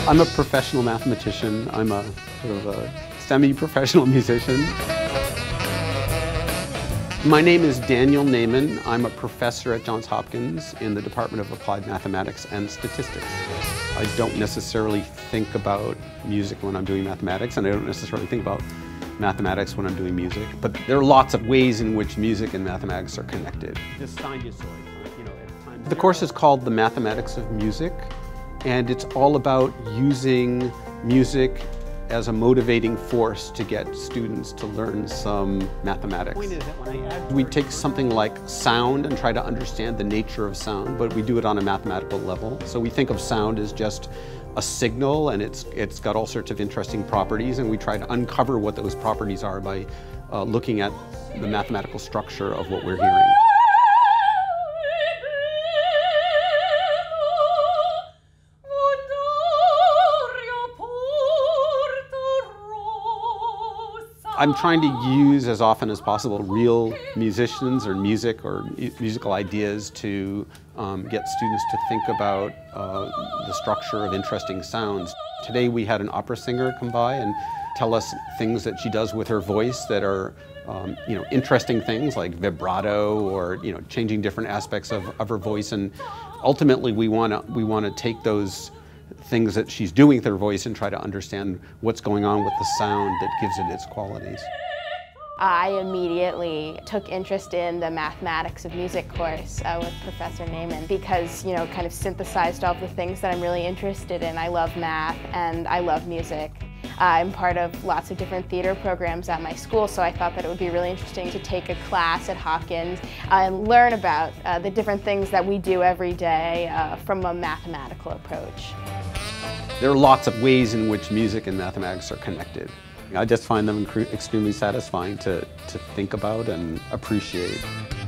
I'm a professional mathematician. I'm a sort of a semi-professional musician. My name is Daniel Naiman. I'm a professor at Johns Hopkins in the Department of Applied Mathematics and Statistics. I don't necessarily think about music when I'm doing mathematics, and I don't necessarily think about mathematics when I'm doing music, but there are lots of ways in which music and mathematics are connected. The course is called The Mathematics of Music, and it's all about using music as a motivating force to get students to learn some mathematics. We take something like sound and try to understand the nature of sound, but we do it on a mathematical level. So we think of sound as just a signal, and it's got all sorts of interesting properties, and we try to uncover what those properties are by looking at the mathematical structure of what we're hearing. I'm trying to use as often as possible real musicians or music or musical ideas to get students to think about the structure of interesting sounds. Today we had an opera singer come by and tell us things that she does with her voice that are interesting things like vibrato or changing different aspects of her voice, and ultimately we want to take those things that she's doing with her voice and try to understand what's going on with the sound that gives it its qualities. I immediately took interest in the mathematics of music course with Professor Naiman because, kind of synthesized all the things that I'm really interested in. I love math and I love music. I'm part of lots of different theater programs at my school, so I thought that it would be really interesting to take a class at Hopkins and learn about the different things that we do every day from a mathematical approach. There are lots of ways in which music and mathematics are connected. I just find them extremely satisfying to think about and appreciate.